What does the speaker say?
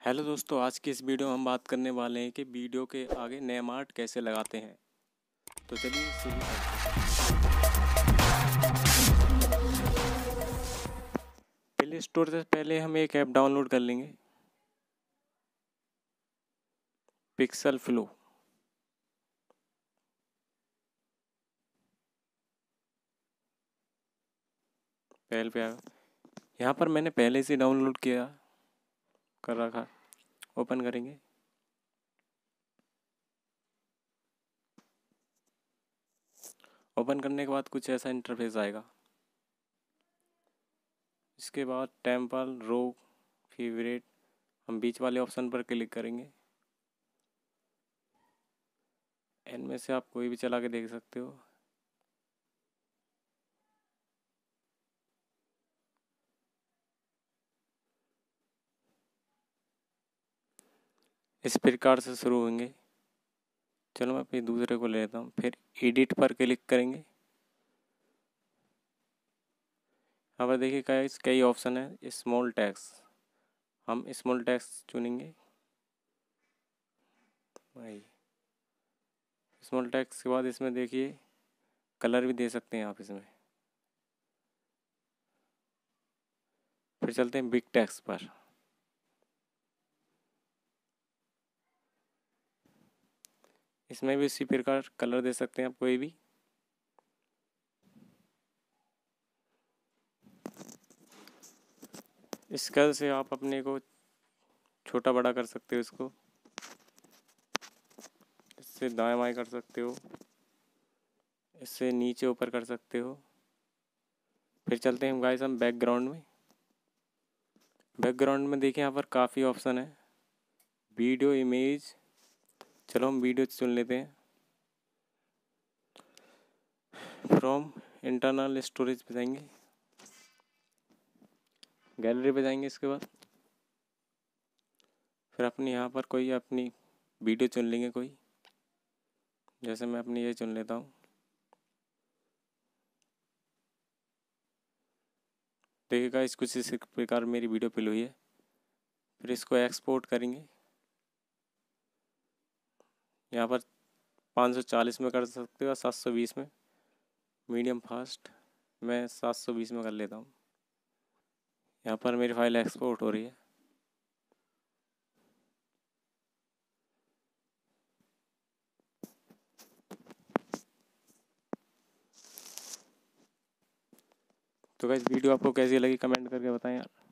Hello दोस्तों, आज की इस वीडियो में हम बात करने वाले हैं कि वीडियो के आगे नेम आर्ट कैसे लगाते हैं। तो चलिए शुरू करते हैं। प्ले स्टोर से पहले हम एक ऐप डाउनलोड कर लेंगे, पिक्सल फ्लो। पहले पे आएगा, यहाँ पर मैंने पहले से डाउनलोड कर रखा। ओपन करेंगे। ओपन करने के बाद कुछ ऐसा इंटरफेस आएगा। इसके बाद टेम्पल रो फेवरेट, हम बीच वाले ऑप्शन पर क्लिक करेंगे। इनमें से आप कोई भी चला के देख सकते हो। इस प्रकार से शुरू होंगे। चलो मैं फिर दूसरे को ले लेता हूँ। फिर एडिट पर क्लिक करेंगे। यहाँ पर देखिए कई ऑप्शन है। स्मॉल टेक्स्ट, हम स्मॉल टेक्स्ट चुनेंगे। वही स्मॉल टेक्स्ट के बाद इसमें देखिए कलर भी दे सकते हैं आप इसमें। फिर चलते हैं बिग टेक्स्ट पर। इसमें भी इसी प्रकार कलर दे सकते हैं आप कोई भी। इस कलर से आप अपने को छोटा बड़ा कर सकते हो। इसको इससे दाएं बाएं कर सकते हो, इससे नीचे ऊपर कर सकते हो। फिर चलते हैं गाइस हम बैकग्राउंड में। बैकग्राउंड में देखिए यहाँ पर काफ़ी ऑप्शन है। वीडियो, इमेज, चलो हम वीडियो चुन लेते हैं। फ्रॉम इंटरनल स्टोरेज पे जाएंगे, गैलरी पे जाएंगे। इसके बाद फिर अपनी यहाँ पर कोई अपनी वीडियो चुन लेंगे कोई। जैसे मैं अपनी ये चुन लेता हूँ। देखिएगा इस कुछ इस प्रकार मेरी वीडियो फिल हुई है। फिर इसको एक्सपोर्ट करेंगे। यहाँ पर 540 में कर सकते हो, 720 में, मीडियम फास्ट। मैं 720 में कर लेता हूँ। यहाँ पर मेरी फाइल एक्सपोर्ट हो रही है। तो गाइस वीडियो आपको कैसी लगी कमेंट करके बताएं यार।